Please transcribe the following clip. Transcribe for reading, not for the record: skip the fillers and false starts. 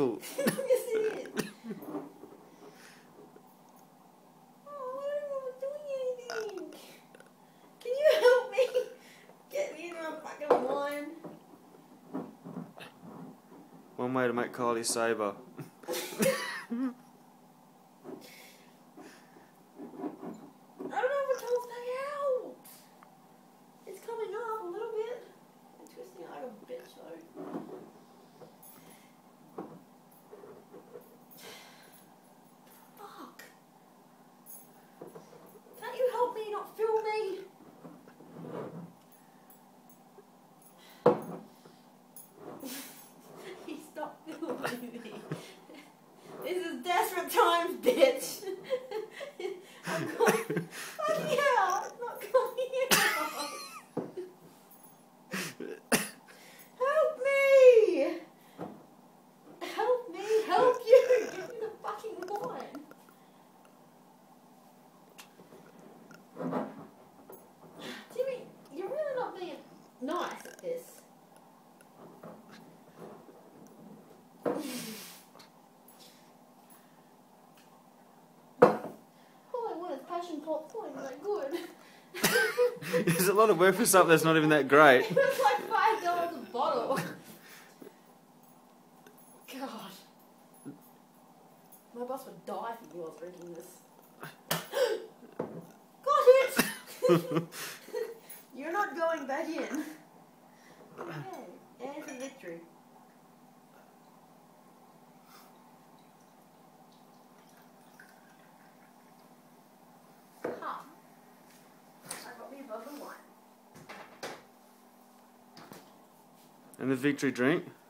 illegal. Yes, it is. Oh, I don't want to do anything. Can you help me? Get me into a fucking line. One way to make Kylie sober. I don't know if it's all stay out. It's coming up a little bit. I'm twisting it like a bitch though. Fuck. Can't you help me, not film me? He stopped filming me. This is desperate times, bitch. I'm going fucking hell, it's not coming out. Help me! Help me, help you! Give me the fucking line. Timmy, you're really not being nice at this. All I want is passion popcorn, like good. There's a lot of work for something that's not even that great. It was like $5 a bottle. God. My boss would die if he was drinking this. Got it! You're not going back in. Okay, and for victory. Ha! I got me above the line. And the victory drink?